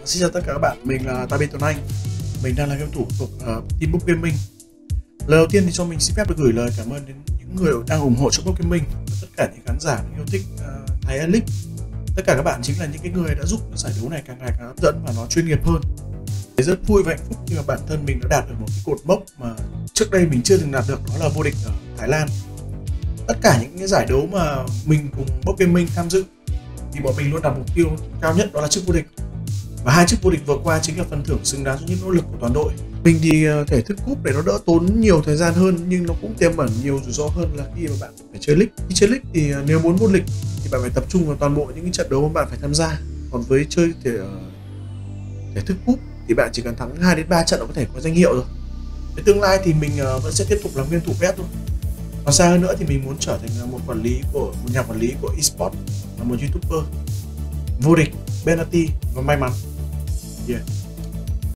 Xin chào tất cả các bạn, mình là Tabi Tuấn Anh. Mình đang là game thủ thuộc Team Book Gaming. Lời đầu tiên thì cho mình xin phép được gửi lời cảm ơn đến những người đang ủng hộ cho Book Gaming và tất cả những khán giả yêu thích Thái Elite. Tất cả các bạn chính là những cái người đã giúp giải đấu này càng ngày càng hấp dẫn và nó chuyên nghiệp hơn. Rất vui và hạnh phúc khi mà bản thân mình đã đạt được một cái cột mốc mà trước đây mình chưa từng đạt được, đó là vô địch ở Thái Lan. Tất cả những cái giải đấu mà mình cùng Book Gaming tham dự thì bọn mình luôn đặt mục tiêu cao nhất, đó là chức vô địch. Và 2 chức vô địch vừa qua chính là phần thưởng xứng đáng cho những nỗ lực của toàn đội. Mình thì thể thức cúp để nó đỡ tốn nhiều thời gian hơn, nhưng nó cũng tiềm ẩn nhiều rủi ro hơn là khi mà bạn phải chơi league. Khi chơi league thì nếu muốn vô địch thì bạn phải tập trung vào toàn bộ những cái trận đấu mà bạn phải tham gia. Còn với chơi thể thức cúp thì bạn chỉ cần thắng 2 đến 3 trận là có thể có danh hiệu rồi. Với tương lai thì mình vẫn sẽ tiếp tục làm game thủ PES thôi. Còn xa hơn nữa thì mình muốn trở thành một nhà quản lý của eSports, là một YouTuber vô địch, penalty và may mắn. Yeah.